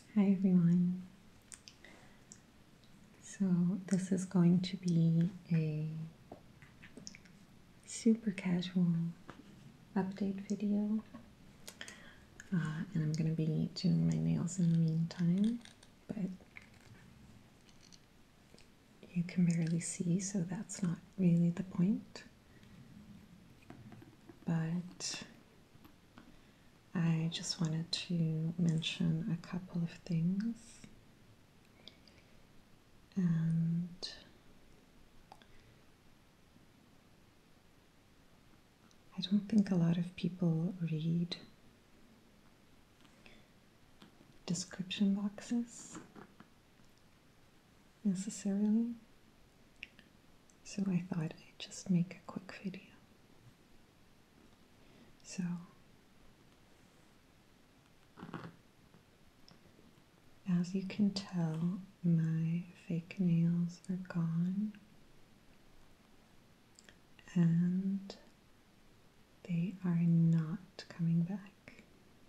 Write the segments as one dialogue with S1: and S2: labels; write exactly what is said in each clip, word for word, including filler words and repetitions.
S1: Hi everyone. So this is going to be a super casual update video, uh, and I'm going to be doing my nails in the meantime, but you can barely see, so that's not really the point. But I just wanted to mention a couple of things. And I don't think a lot of people read description boxes necessarily, so I thought I'd just make a quick video. So as you can tell, my fake nails are gone and they are not coming back.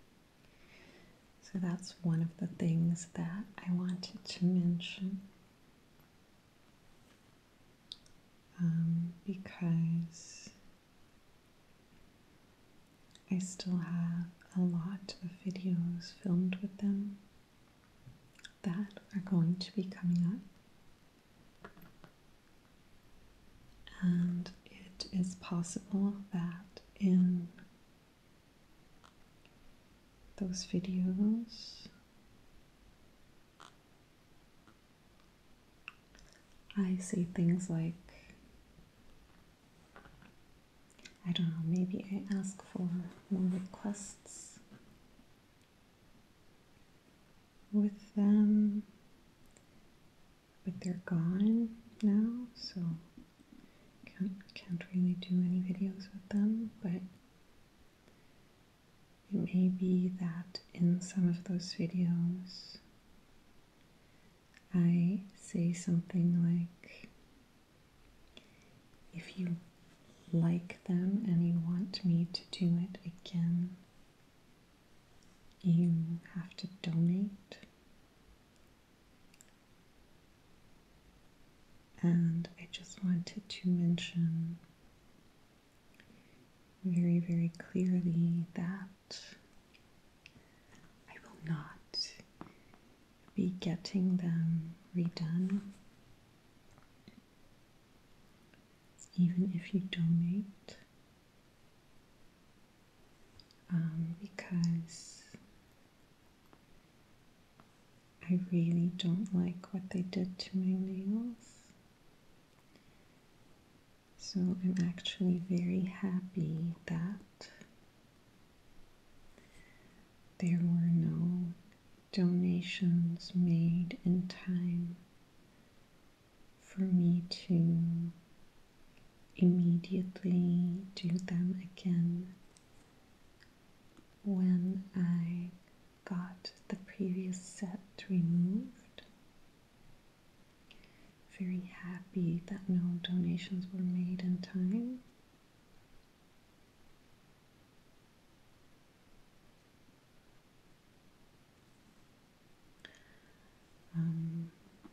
S1: So that's one of the things that I wanted to mention, um, because I still have a lot of videos filmed with them that are going to be coming up. And it is possible that in those videos I say things like, I don't know, maybe I ask for more requests with them, but they're gone now, so can't, can't really do any videos with them. But it may be that in some of those videos I say something like, if you like them and you want me to do it again, you have to donate. And I just wanted to mention very, very clearly that I will not be getting them redone, even if you donate, um, because I really don't like what they did to my nails. So I'm actually very happy that there were no donations made in time for me to immediately do them again when I got the previous set removed. Very happy that no donations were made in time. Um,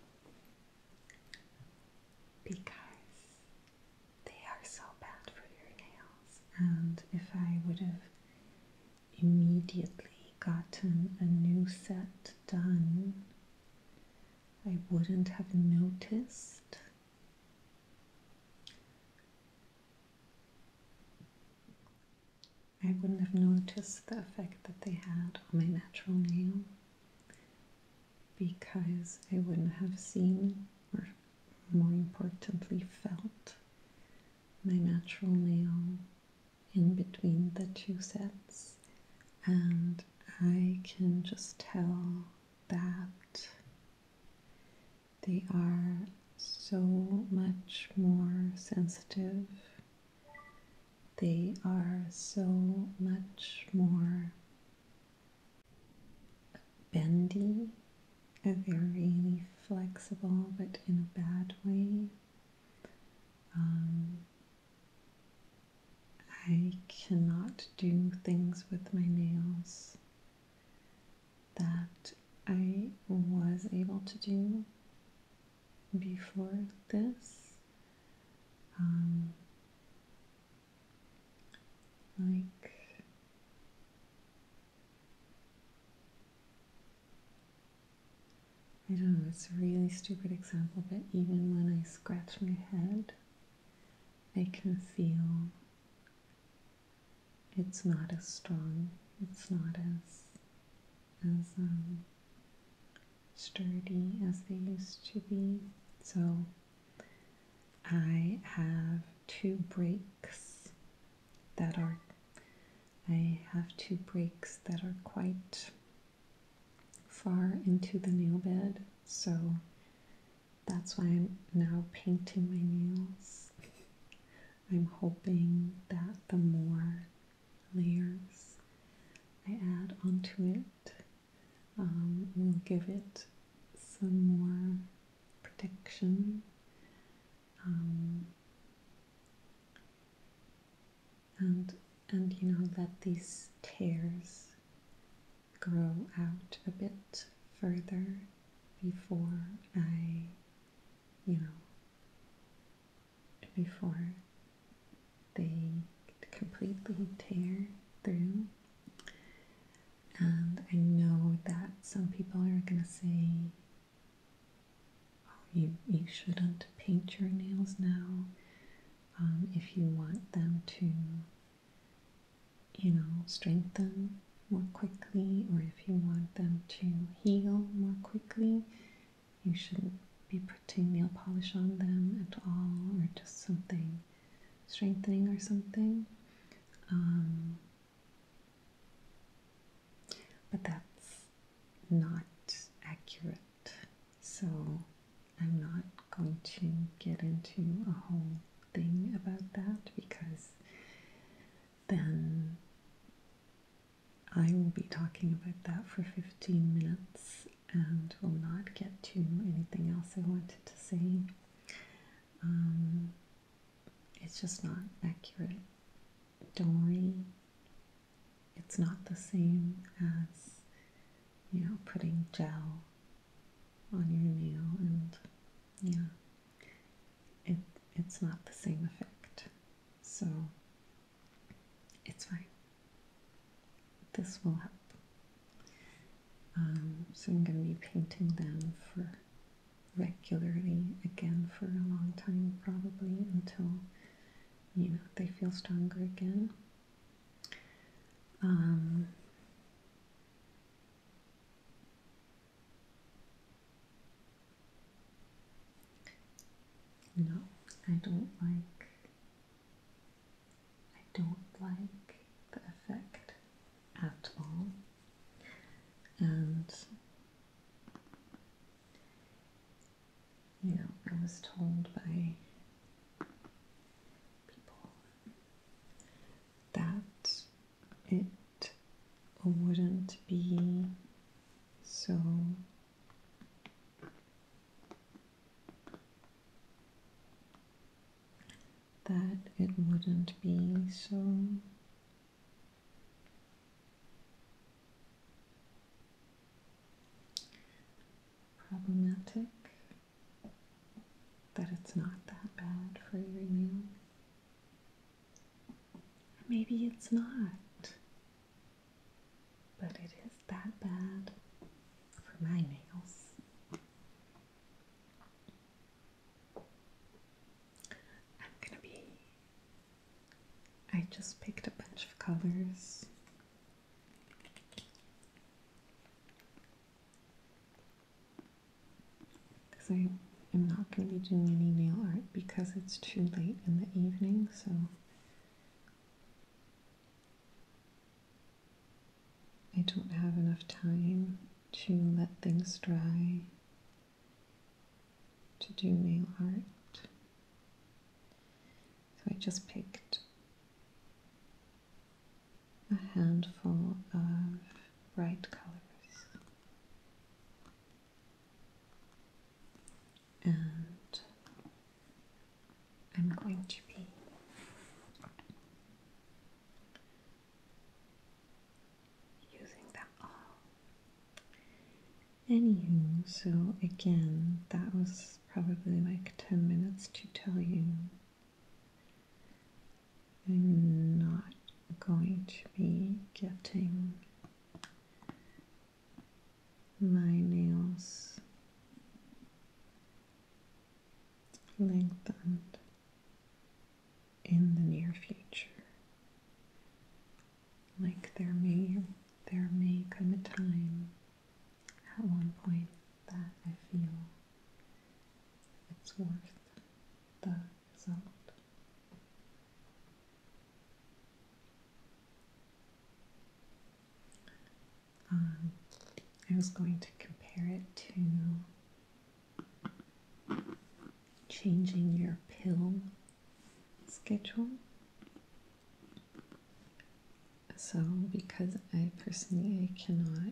S1: because they are so bad for your nails, and if I would have immediately gotten a new set done, I wouldn't have noticed. I wouldn't have noticed the effect that they had on my natural nail, because I wouldn't have seen, or more importantly felt, my natural nail in between the two sets. And I can just tell that they are so much more sensitive. They are so much more bendy. They're really flexible, but in a bad way. Um, I cannot do things with my nails that I was able to do before this. Um, like I don't know, it's a really stupid example, but even when I scratch my head, I can feel it's not as strong, it's not as as um, sturdy as they used to be. So I have two breaks that are I have two breaks that are quite far into the nail bed, so that's why I'm now painting my nails. I'm hoping that the more layers I add onto it um, will give it some more protection. Um, and and you know, let these tears grow out a bit further before I, you know, before they completely tear through. And I know that some people are going to say, oh, you, you shouldn't paint your nails now um, if you want them to, you know, strengthen more quickly, or if you want them to heal more quickly, you shouldn't be putting nail polish on them at all, or just something strengthening or something. Um, but that's not accurate. So I'm not going to get into a whole thing about that, because then I will be talking about that for fifteen minutes and will not get to anything else I wanted to say. Um, it's just not accurate. Don't worry. It's not the same as, you know, putting gel on your nail, and yeah, it it's not the same effect. So it's fine. This will help. Um, so I'm going to be painting them for regularly again for a long time, probably until, you know, they feel stronger again. Um, no, I don't like, I don't like the effect at all. And, you know, I was told by people that it wouldn't be so that it wouldn't be so problematic, that it's not that bad for your nail. Maybe it's not, but it is that bad for my nails. I'm gonna be, I just picked a bunch of colors. Because I am not going to be doing any nail art because it's too late in the evening, so I don't have enough time to let things dry to do nail art. So I just picked a handful of bright colors. And I'm going to be using them all. Anywho, so again, that was probably like ten minutes to tell you I'm not going to be getting my nails lengthened in the near future. Like there may there may come a time at one point that I feel it's worth the result. Um, I was going to compare it to changing your pill schedule. So, because I personally I cannot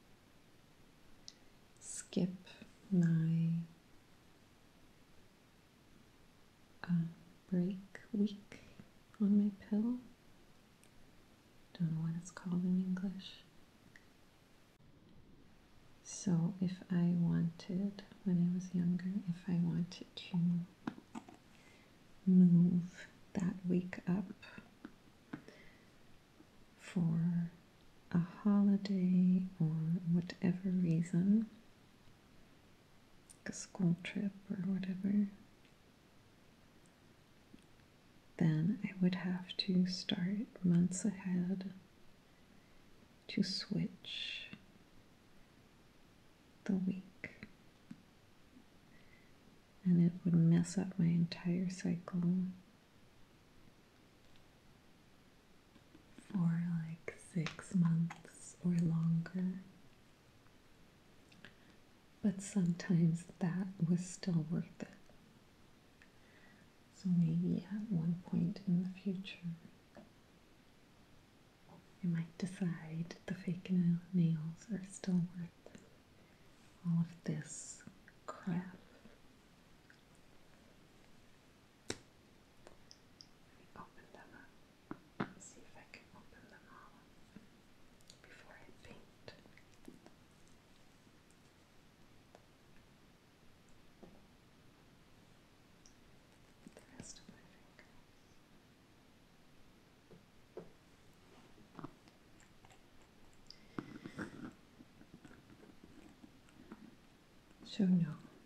S1: skip my uh, break week on my pill. Don't know what it's called in English. So if I wanted, when I was younger, if I wanted to move that week up for a holiday or whatever reason, like a school trip or whatever, then I would have to start months ahead to switch the week, and it would mess up my entire cycle for like six months or longer. But sometimes that was still worth it. So maybe at one point in the future I might decide the fake nail nails are still worth all of this crap. Let me open them up. See if I can open them all up before I paint. The rest of my fingers. So no,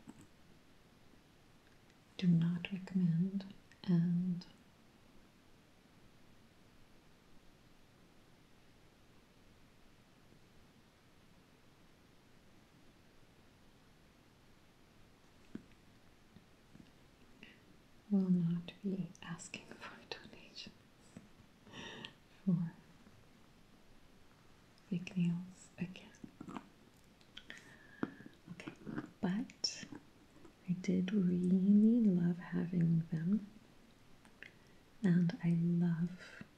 S1: do not recommend, and will not be asking for donations for fake nails again. Okay, but I did really love having them, and I love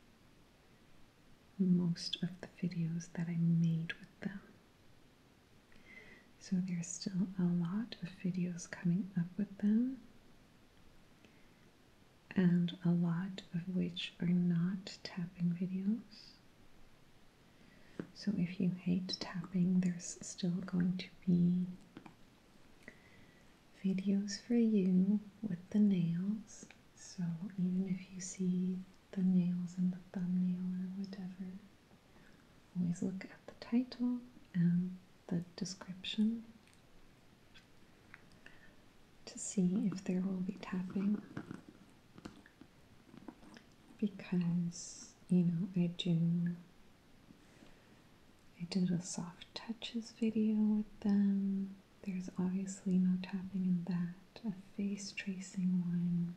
S1: most of the videos that I made with them. So there's still a lot of videos coming up with them, and a lot of which are not tapping videos. So if you hate tapping, there's still going to be videos for you with the nails. So even if you see the nails in the thumbnail or whatever, always look at the title and the description to see if there will be tapping, because, you know, I do I did a soft touches video with them. There's obviously no tapping in that. A face tracing one,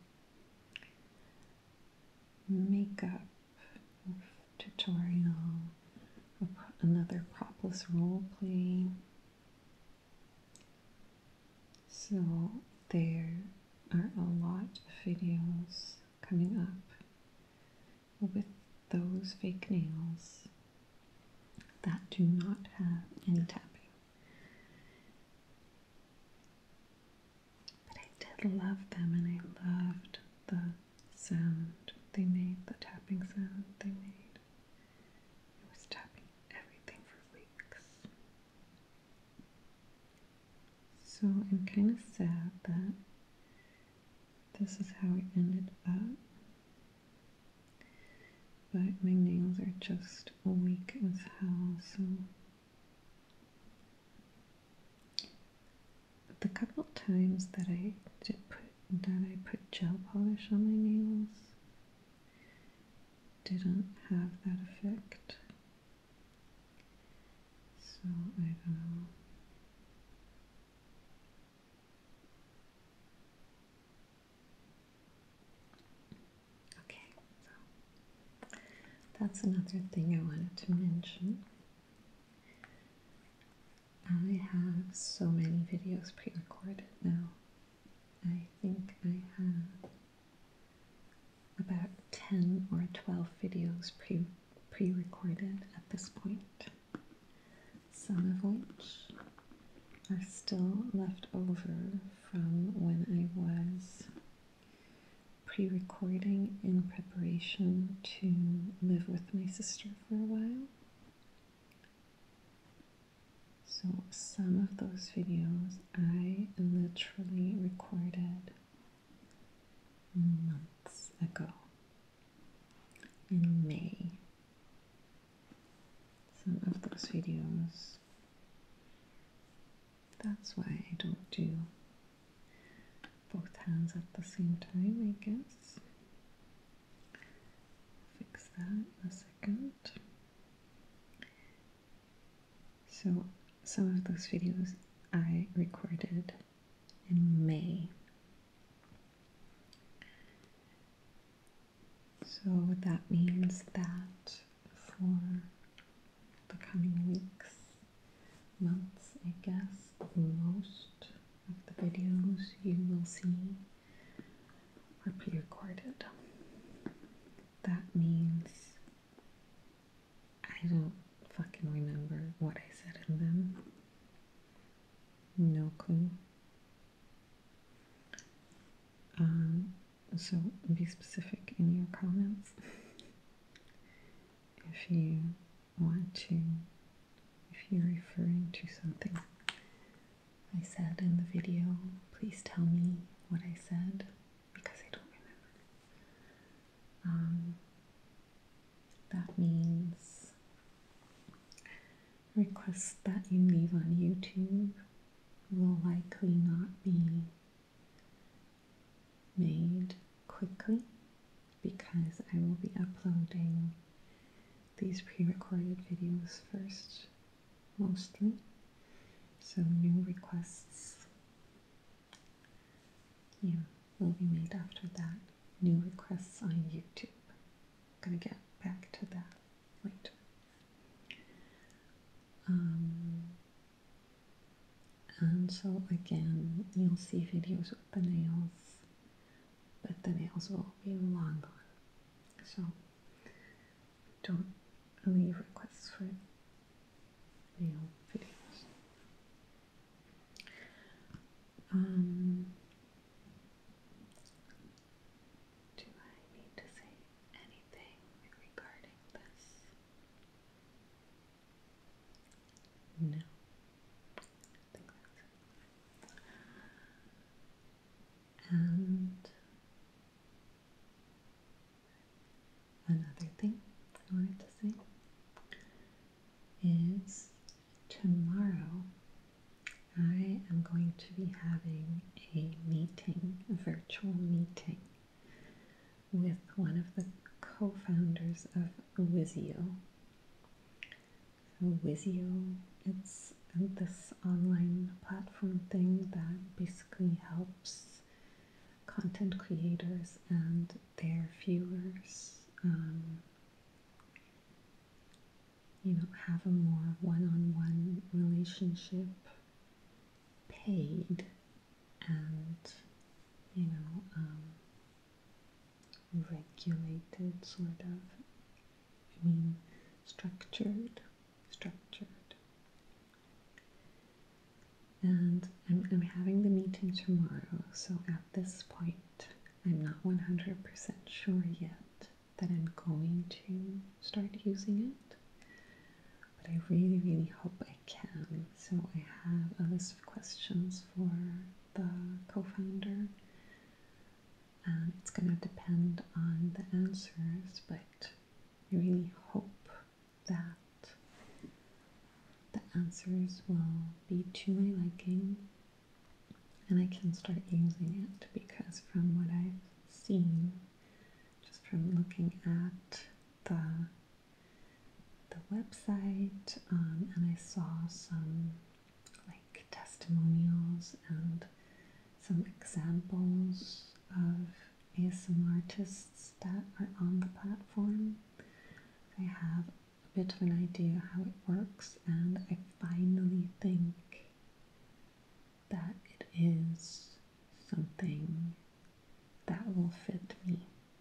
S1: makeup tutorial, another propless role play. So there are a lot of videos coming up with those fake nails that do not have any tapping. But I did love them, and I loved the sound they made, the tapping sound they made. It was tapping everything for weeks. So I'm kind of sad that this is how it ended up. But my nails are just weak as hell, so the couple times that I did put that I put gel polish on my nails didn't have that effect. So I don't know. Okay, so that's another thing I wanted to mention. I have so many videos pre-recorded now. I think I have about ten or twelve videos pre pre-recorded at this point, some of which are still left over from when I was pre-recording in preparation to live with my sister for a while. So some of those videos I literally recorded months ago, in May. Some of those videos, that's why I don't do both hands at the same time, I guess. Fix that in a second. So some of those videos I recorded in May. So that means that for the coming weeks, months, I guess, most of the videos you will see are pre-recorded. That means I don't fucking remember what I said in them. No clue. Um, so be specific in your comments if you want to, if you're referring to something I said in the video, please tell me what I said, because I don't remember. Um, that means requests that you leave on YouTube will likely not be made quickly, because I will be uploading these pre-recorded videos first, mostly. So new requests, yeah, will be made after that. New requests on YouTube. I'm gonna get back to that later. Um, and so again, you'll see videos with the nails, but the nails will be long gone. So don't leave requests for nail videos. Um, do I need to say anything regarding this? No. I think that's it. And another thing I wanted to say is tomorrow I am going to be having a meeting, a virtual meeting, with one of the co-founders of Wisio. So Wisio, it's this online platform thing that basically helps content creators and their viewers um, you know, have a more one-on-one relationship, paid and, you know, um, regulated, sort of. I mean, structured, structured. And I'm, I'm having the meeting tomorrow, so at this point, I'm not one hundred percent sure yet that I'm going to start using it. but I really, really hope I can. So I have a list of questions for the co-founder, and it's going to depend on the answers, but I really hope that the answers will be to my liking and I can start using it, because from what I've seen, just from looking at the the website, um, and I saw some like testimonials and some examples of A S M R artists that are on the platform. I have a bit of an idea how it works, and I finally think that it is something that will fit me.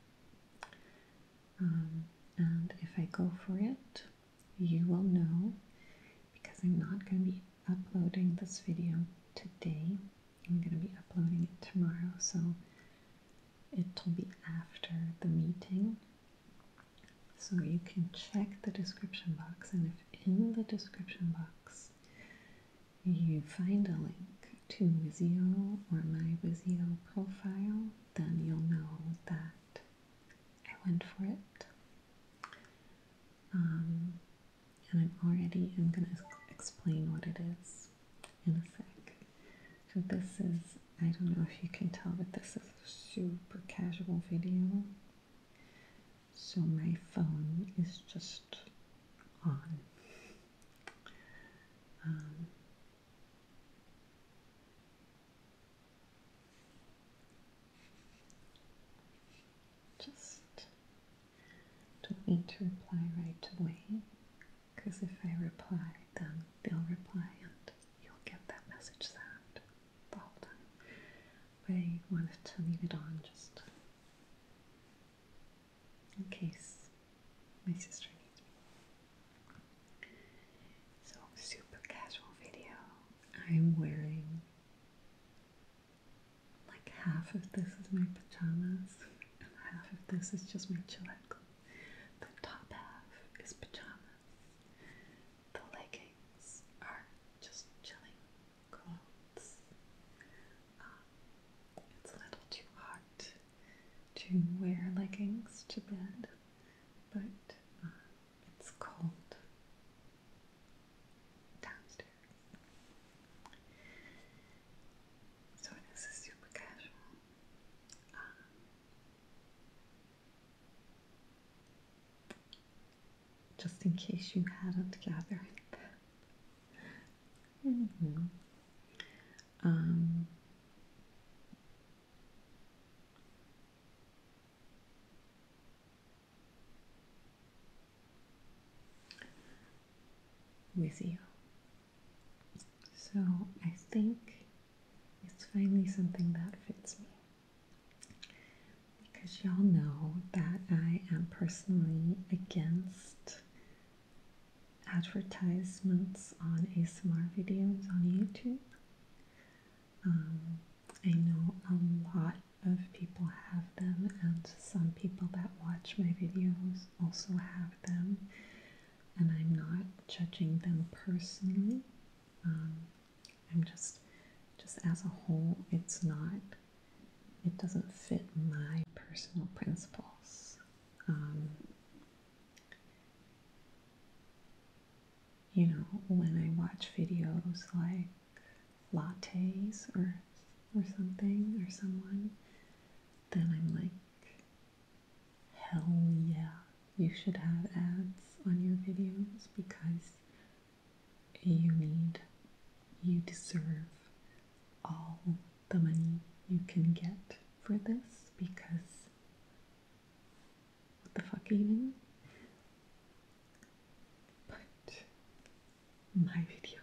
S1: Um, and if I go for it, you will know, because I'm not going to be uploading this video today. I'm going to be uploading it tomorrow, so it'll be after the meeting. So you can check the description box, and if in the description box you find a link to Wisio or my Wisio profile, then you'll know that I went for it. Um, and I'm already, I'm going to explain what it is in a sec. So this is, I don't know if you can tell, but this is a super casual video. So my phone is just on. Um, just don't need to reply right away, because if I reply, then they'll reply and you'll get that message sound the whole time. But I wanted to leave it on just in case my sister needs me. So, super casual video. I'm wearing, like, half of this is my pajamas and half of this is just my chillette clothes. The top half is pajamas. The leggings are just chilling clothes. Um, it's a little too hot to wear leggings to bed, but uh, it's cold downstairs. So this is super casual. Um, just in case you hadn't gathered. Mm-hmm. Um, Wisio. So I think it's finally something that fits me, because y'all know that I am personally against advertisements on A S M R videos on YouTube. Um, I know a lot of people have them, and some people that watch my videos also have them, and I'm not judging them personally. Um, I'm just, just as a whole, it's not, it doesn't fit my personal principles. Um, you know, when I watch videos like lattes or or something, or someone, then I'm like, hell yeah, you should have ads on your videos, because you need, you deserve all the money you can get for this, because what the fuck even? But my videos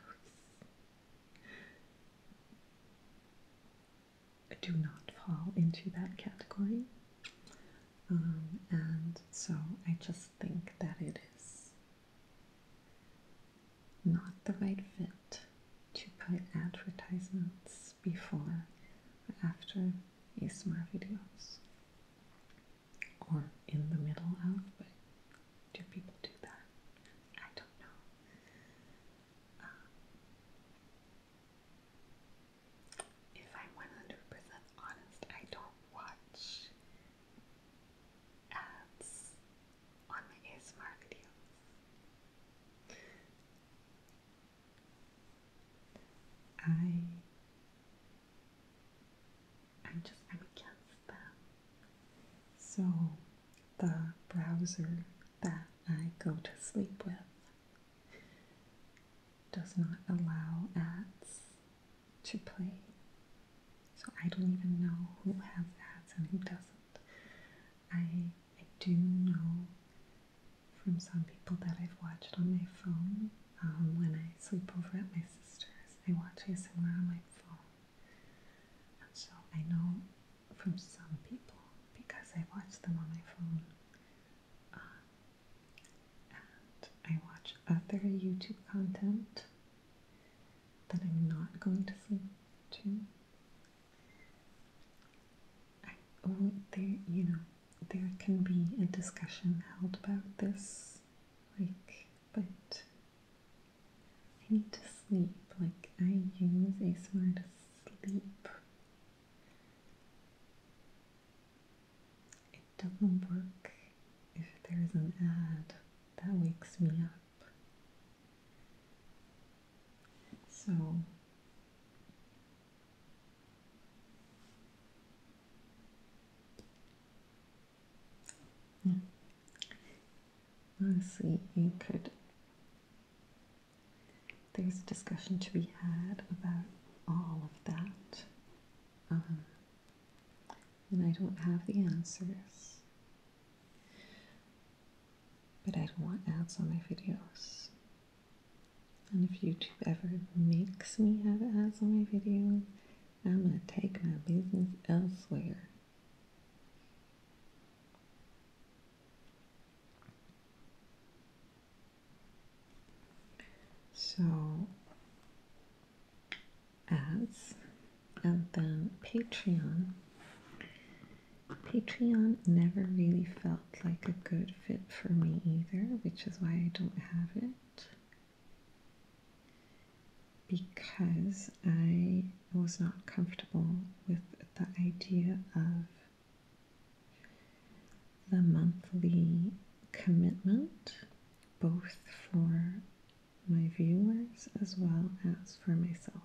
S1: do not fall into that category. Um, and so I just think that it is not the right fit to put advertisements before or after A S M R videos, or in the middle of, but do people do that? I don't know. I, I'm just, I'm against them. So the browser that I go to sleep with does not allow ads to play. So I don't even know who has ads and who doesn't. I, I do know from some people that I've watched on my phone, um, when I sleep over at my sister's, I watch A S M R on my phone. And so I know from some people, because I watch them on my phone, um, and I watch other YouTube content that I'm not going to sleep to. I, oh, there, you know, there can be a discussion held about this, like, but I need to sleep. Like, I use A S M R to sleep. It doesn't work if there's an ad that wakes me up. So, yeah. Honestly, you could, there's a discussion to be had about all of that. Um, and I don't have the answers. But I don't want ads on my videos. And if YouTube ever makes me have ads on my videos, I'm gonna take my business elsewhere. So, ads, and then Patreon. Patreon never really felt like a good fit for me either, which is why I don't have it. Because I was not comfortable with the idea of the monthly commitment, both for my viewers as well as for myself.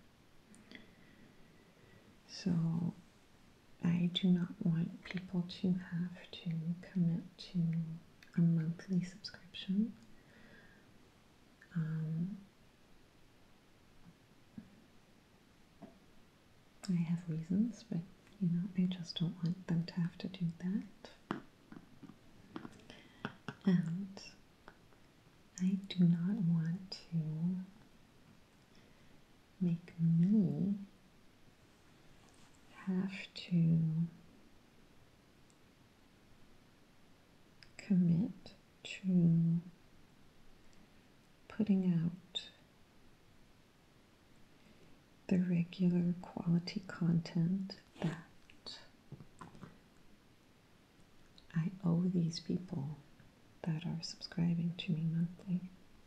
S1: So I do not want people to have to commit to a monthly subscription. Um, I have reasons, but you know, I just don't want them to have to do that. And I do not want to make me have to commit to putting out the regular quality content that I owe these people that are subscribing to me monthly.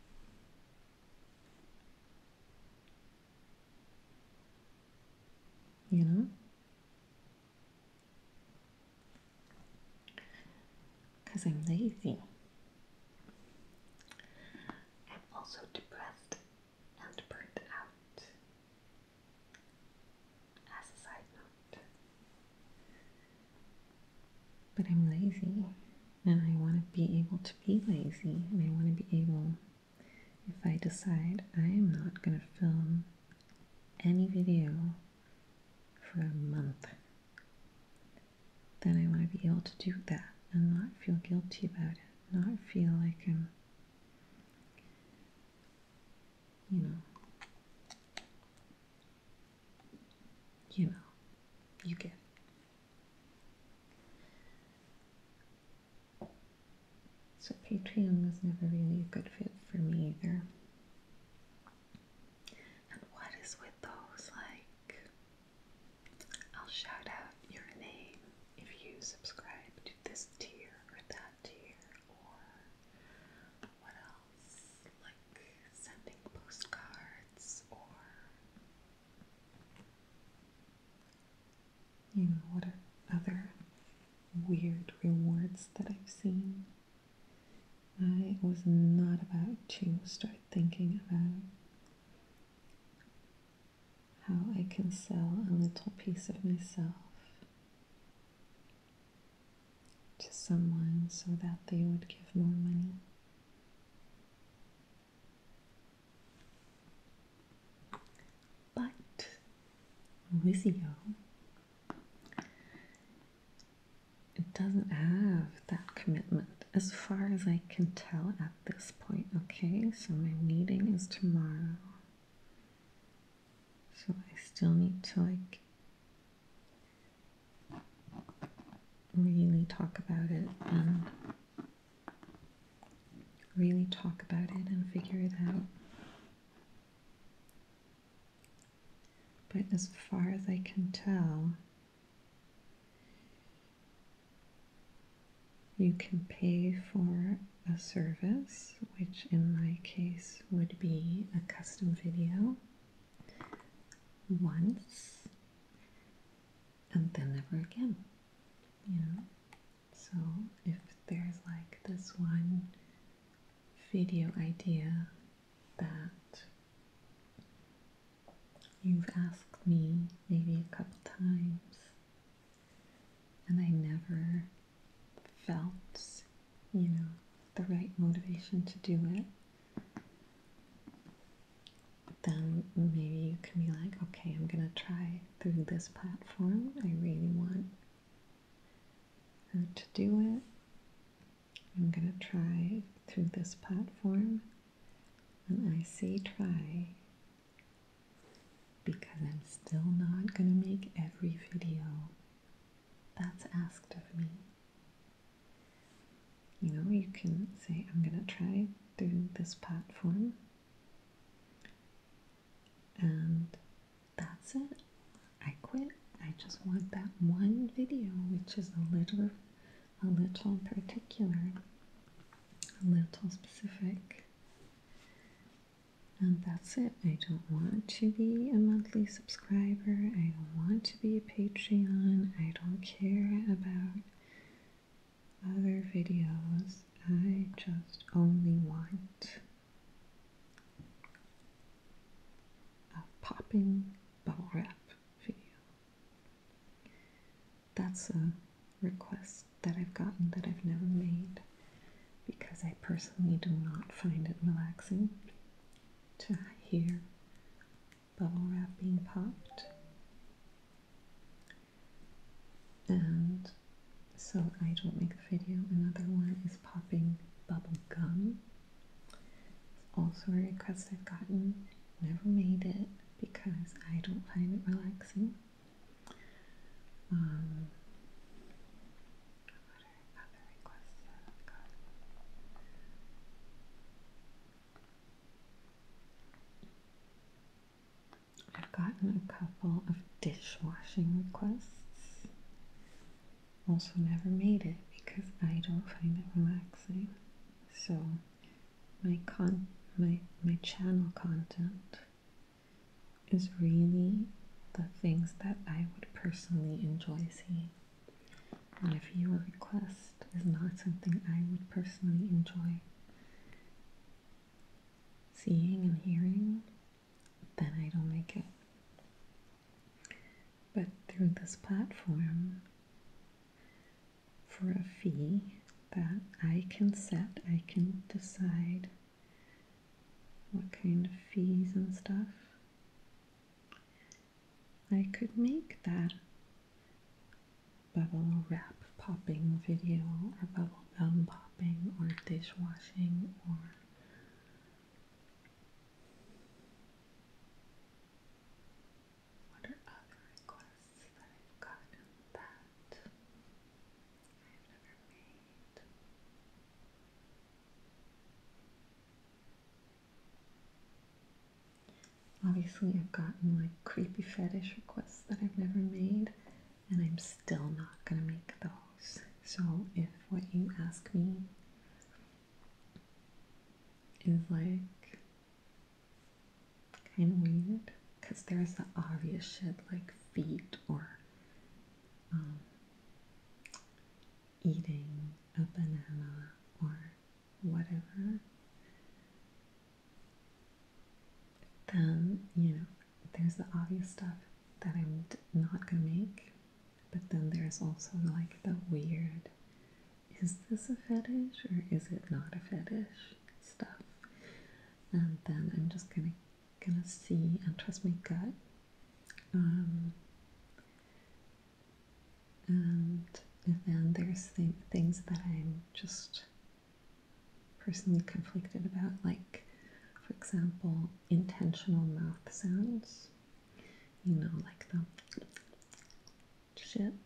S1: You know? Because I'm lazy. I'm also depressed and burnt out. As a side note. But I'm lazy, and I want to be able to be lazy, and I want to be able, if I decide I am not going to film any video for a month, then I want to be able to do that and not feel guilty about it, not feel like I'm, you know, you know, you get it. So Patreon was never really a good fit for me either. And what is with those, like, I'll shout out your name if you subscribe to this tier or that tier, or what else, like sending postcards, or, you know, what are other weird rewards that I've seen. I was not about to start thinking about can sell a little piece of myself to someone so that they would give more money. But Wisio, it doesn't have that commitment as far as I can tell at this point. Okay, so my meeting is tomorrow. So I still need to like really talk about it and really talk about it and figure it out. But as far as I can tell, you can pay for a service, which in my case would be a custom video once and then never again, you know? So if there's like this one video idea that you've asked me maybe a couple times and I never felt, you know, the right motivation to do it, then maybe you can be like, okay, I'm gonna try through this platform. I really want her to do it. I'm gonna try through this platform. And I say try because I'm still not gonna make every video that's asked of me. You know, you can say, I'm gonna try through this platform, and that's it. I quit. I just want that one video, which is a little, a little particular, a little specific, and that's it. I don't want to be a monthly subscriber. I don't want to be a Patreon. I don't care about other videos. I just only want a popping bubble wrap video. That's a request that I've gotten that I've never made because I personally do not find it relaxing to hear bubble wrap being popped. And so I don't make the video. Another one is popping bubble gum. It's also a request I've gotten. Never made it because I don't find it relaxing. Um, what are other requests that I've gotten? I've gotten a couple of dishwashing requests. Also never made it because I don't find it relaxing. So my con my my channel content is really the things that I would personally enjoy seeing. And if your request is not something I would personally enjoy seeing and hearing, then I don't make it. But through this platform, for a fee that I can set, I can decide what kind of fees and stuff, I could make that bubble wrap popping video or bubble gum popping or dishwashing or what are other requests that I've gotten that I've never made? Obviously, I've gotten like creepy fetish requests that I've never made, and I'm still not gonna make those. So if what you ask me is like kind of weird, because there's the obvious shit like feet or um, eating a banana or whatever, then, you know, there's the obvious stuff. that I'm not gonna make, but then there's also like the weird, is this a fetish or is it not a fetish stuff? And then I'm just gonna gonna see and trust my gut. Um, and then there's th things that I'm just personally conflicted about, like, for example, intentional mouth sounds. You know, like the shit.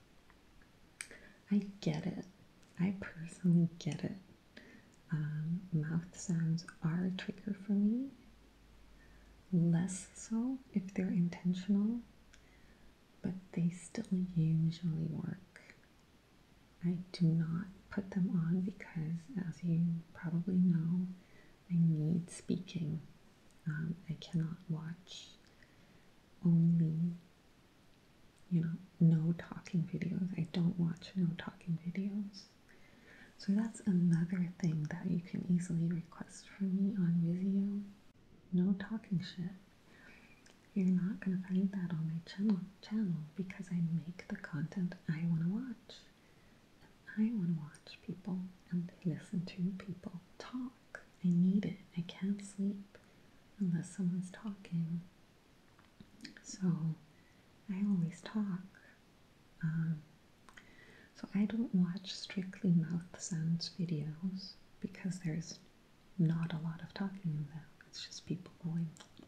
S1: I get it. I personally get it. Um, mouth sounds are a trigger for me. Less so if they're intentional, but they still usually work. I do not put them on because, as you probably know, I need speaking. Um, I cannot watch only, you know, no talking videos. I don't watch no talking videos. So that's another thing that you can easily request from me on Wisio. No talking shit. You're not going to find that on my channel, channel because I make the content I want to watch. And I want to watch people and listen to people talk. I need it. I can't sleep unless someone's talking. So I always talk. Um, so I don't watch strictly mouth sounds videos because there's not a lot of talking in them. It's just people going.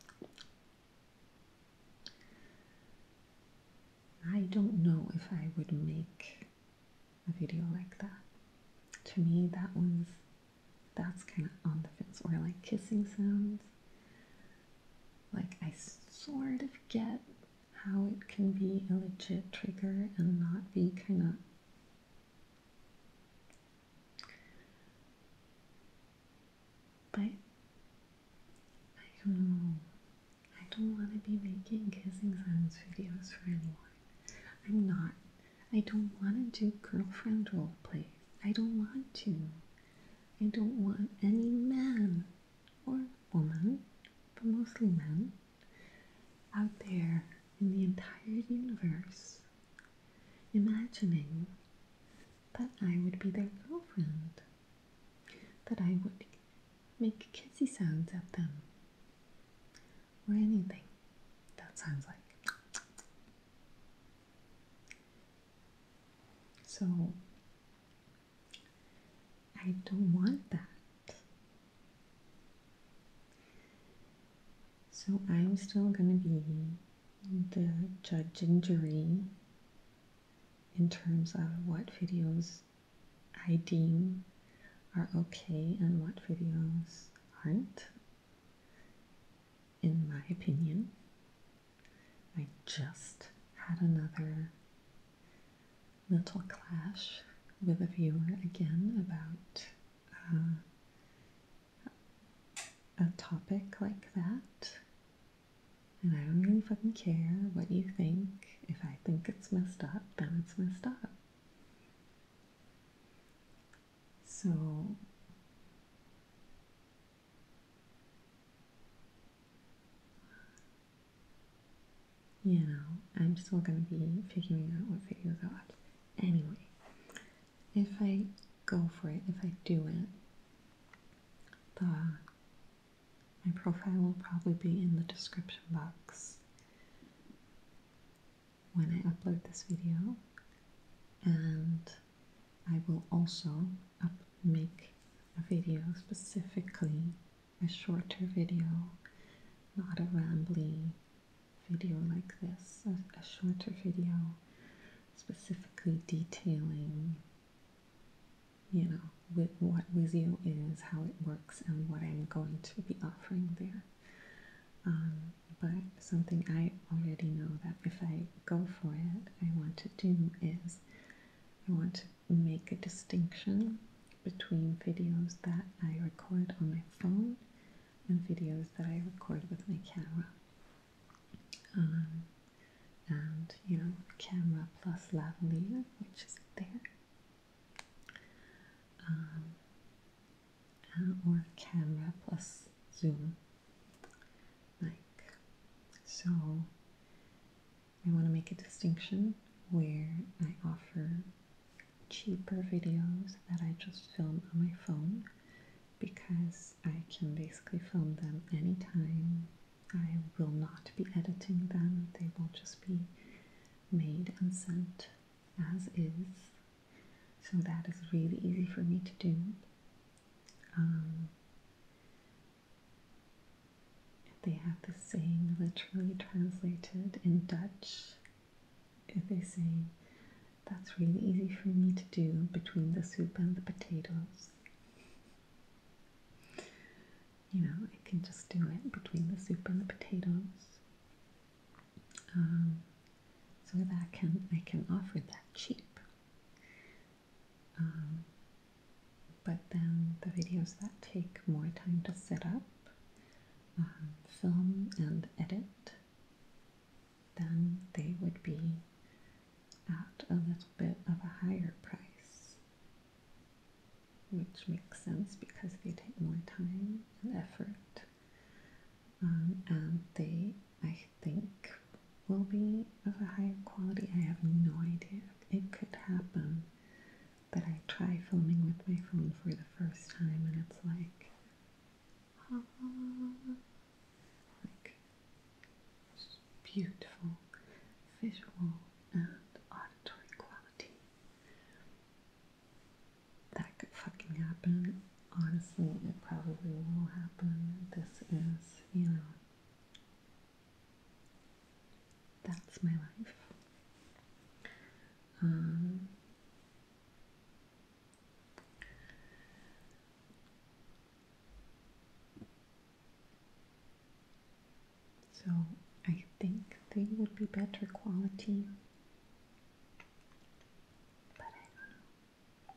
S1: I don't know if I would make a video like that. To me, that one's, that's kind of on the fence. Or like kissing sounds. Like, I sort of get how it can be a legit trigger and not be kind of, but I don't know. I don't want to be making kissing sounds videos for anyone. I'm not. I don't want to do girlfriend role plays. I don't want to. I don't want any man or woman, but mostly men, out there in the entire universe imagining that I would be their girlfriend, that I would make kissy sounds at them, or anything that sounds like. So I don't want that. So I'm still going to be the judge and jury in terms of what videos I deem are okay and what videos aren't, in my opinion. I just had another little clash with a viewer again about uh, a topic like that, and I don't really fucking care what you think. If I think it's messed up, then it's messed up. So you know, I'm still going to be figuring out what videos I watch. Anyway, if I go for it, if I do it, the my profile will probably be in the description box when I upload this video, and I will also up make a video specifically, a shorter video, not a rambly video like this, a, a shorter video specifically detailing, you know, with what Wisio is, how it works, and what I'm going to be offering there. Um, but something I already know that if I go for it, I want to do is I want to make a distinction between videos that I record on my phone and videos that I record with my camera. Um, and, you know, camera plus lavalier, which is there. Um, uh, or camera plus zoom. Like, so make a distinction where I offer cheaper videos that I just film on my phone, because I can basically film them anytime. I will not be editing them. They will just be made and sent as is. So that is really easy for me to do. Um, they have this saying, literally translated in Dutch. If they say, that's really easy for me to do between the soup and the potatoes. You know, I can just do it between the soup and the potatoes. Um, so that can I can offer that cheap. Um, but then the videos that take more time to set up, um, film and edit, then they would be at a little bit of a higher price, which makes sense because they take more time and effort, um, and they, I think, will be of a higher quality. I have no idea. It could happen that I try filming with my phone for the first time and it's like, ah, like beautiful visual and auditory quality. That could fucking happen. Honestly, it probably will happen. This is, you know, that's my life. Um, so I think they would be better quality, but I don't know.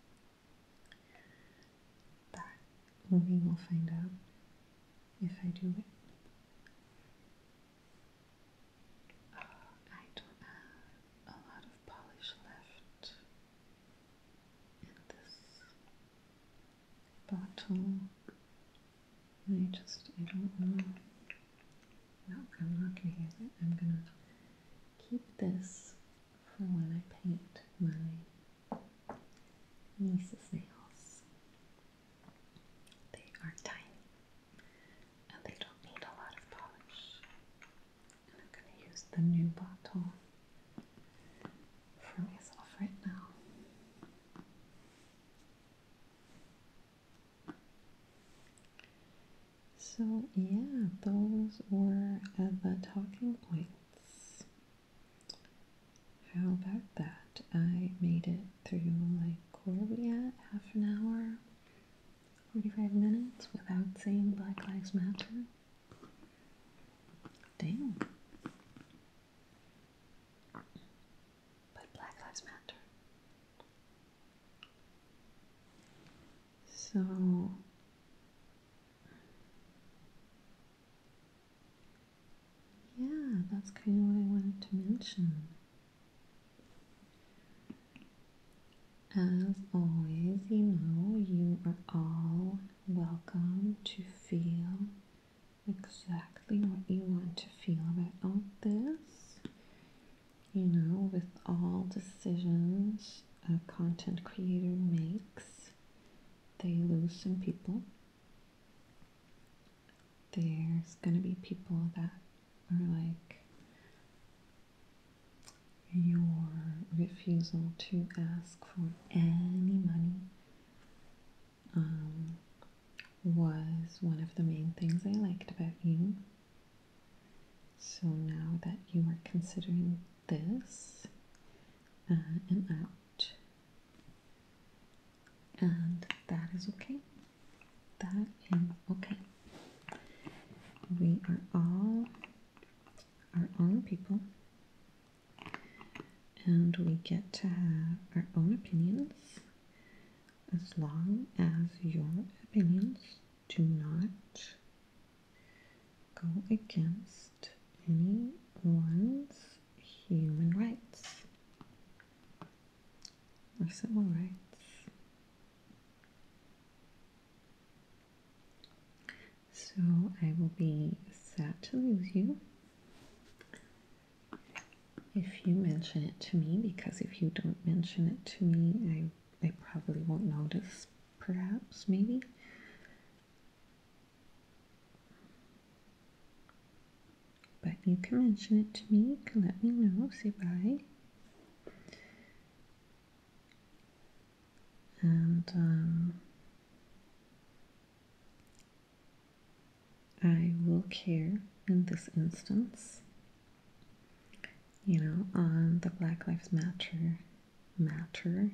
S1: That we will find out if I do it. I don't have a lot of polish left in this bottle. I just, I don't know. No, I'm not going to use it. I'm going to keep this for when I paint my niece's nails. They are tiny and they don't need a lot of polish. And I'm going to use the new bottle for myself right now. So yeah, those were uh, the talking points. How about that? I made it through, like, where are we at? Half an hour? forty-five minutes without saying Black Lives Matter? Damn. But Black Lives Matter. So yeah, that's kind of what I wanted to mention. As always, you know, you are all welcome to feel exactly what you want to feel about this. You know, with all decisions a content creator makes, they lose some people. There's gonna be people that are like, your refusal to ask for any money um, was one of the main things I liked about you. So now that you are considering this, uh, I'm out. And that is okay. That is okay. We are all our own people. And we get to have our own opinions, as long as your opinions do not go against anyone's human rights or civil rights. So I will be sad to lose you. if you mention it to me, because if you don't mention it to me, I, I probably won't notice, perhaps, maybe. But you can mention it to me, you can let me know, say bye. And um, I will care in this instance, you know, on the Black Lives Matter matter.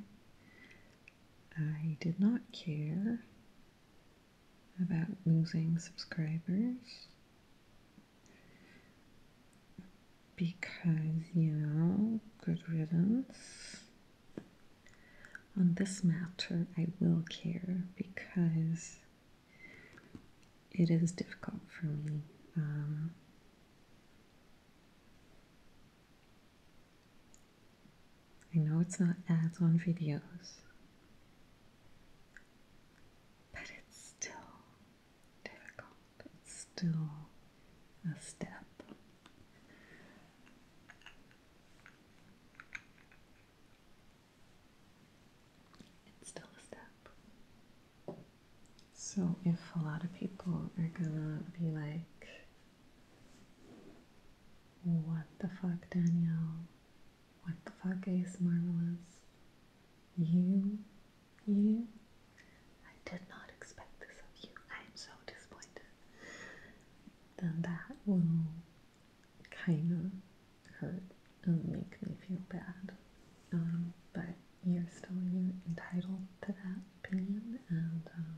S1: I did not care about losing subscribers because, you know, good riddance. On this matter, I will care because it is difficult for me. Um, I know it's not ads on videos, but it's still difficult. It's still a step. It's still a step. So if a lot of people are gonna be like, what the fuck, Danielle? What the fuck, ASMRvelous? You, you? I did not expect this of you. I am so disappointed. Then that will kind of hurt and make me feel bad. Um, but you're still you're entitled to that opinion, and um,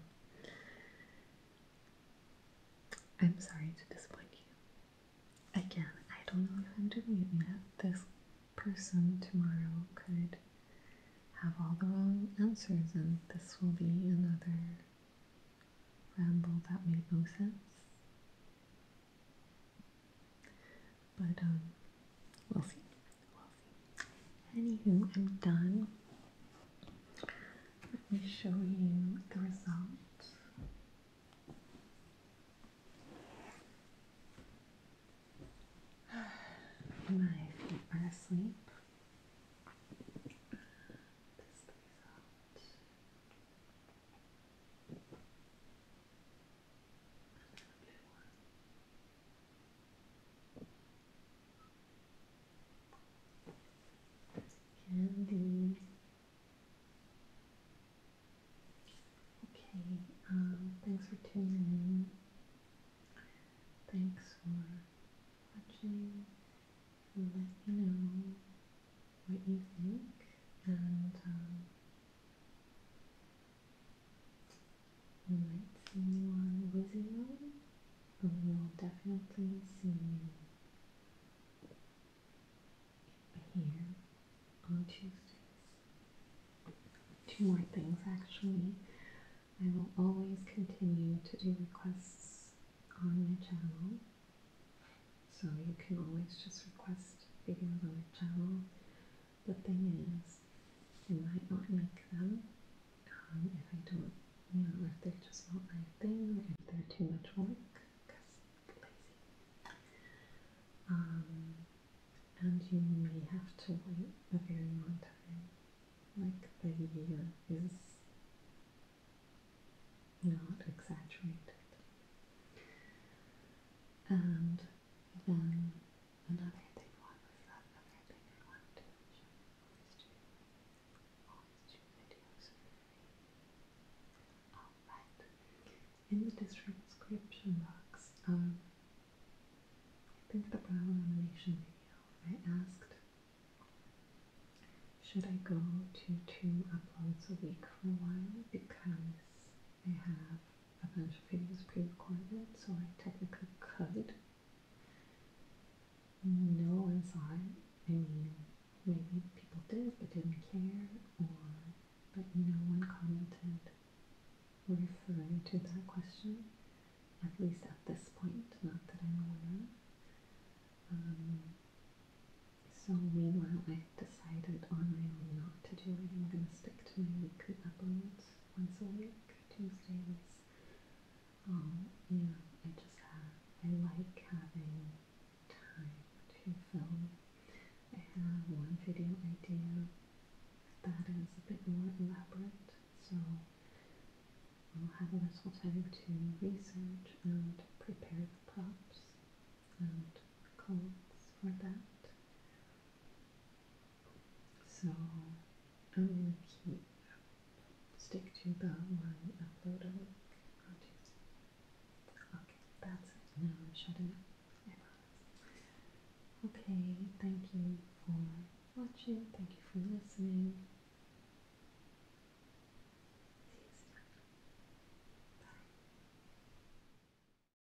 S1: I'm sorry to disappoint you. Again, I don't know if I'm doing it yet. This person tomorrow could have all the wrong answers, and this will be another ramble that made no sense. But um, we'll see. We'll see. Anywho, I'm done. Let me show you the result. My feet are asleep. This is the result. Candy. Okay, um, thanks for tuning in. Thanks for watching. Let me know what you think, and um, we might see you on Wisio, but we'll definitely see you here on Tuesdays. Two more things actually. I will always continue to do requests on my channel, so you can always just request videos on my channel. The thing is, I might not make them um, if I don't, you know, if they're just not my thing, or if they're too much work, because I'm lazy. Um, and you may have to wait a very long time. Like a year is not exaggerated. And then another thing, what was that other thing I wanted to mention? Always do, always do videos for free. Oh, right. In the description box of, I think the brow lamination video, I asked, should I go to two uploads a week for a while, because I have a bunch of videos pre-recorded, so I technically could. No one saw it. I mean, maybe people did but didn't care, or, but no one commented referring to that question, at least at this point, not that I'm aware of. Um, so meanwhile, I decided on my own not to do it. I'm going to stick to my weekly uploads once a week, Tuesdays. Um, you know, I just have, I like having time to film. I so I'll have a little time to research and prepare the props and clothes for that. So I'm going to keep stick to the one upload a link on Tuesday. Okay, that's it. Now I'm shutting up. I promise. Okay, thank you for watching. Thank you for listening.